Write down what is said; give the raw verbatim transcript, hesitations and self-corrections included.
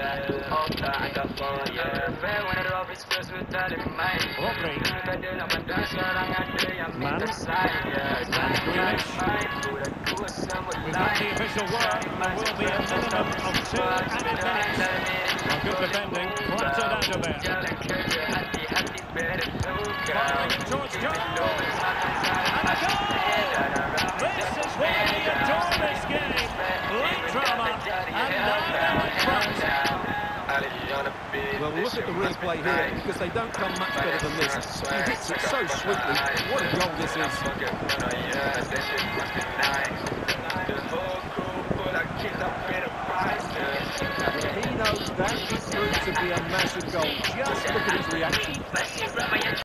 Rodri. Man. And Grealish. We've had the official word. There will be a minimum of two added minutes. Well, good defending. Flattered out of there. Firing towards goal. And a goal! This is why we adore this game. Late drama. And now they're in front. Well, we'll look at the replay here because they don't come much better than this. He hits it so sweetly. What a goal this is. Well, he knows that is proved to be a massive goal. Just look at his reaction.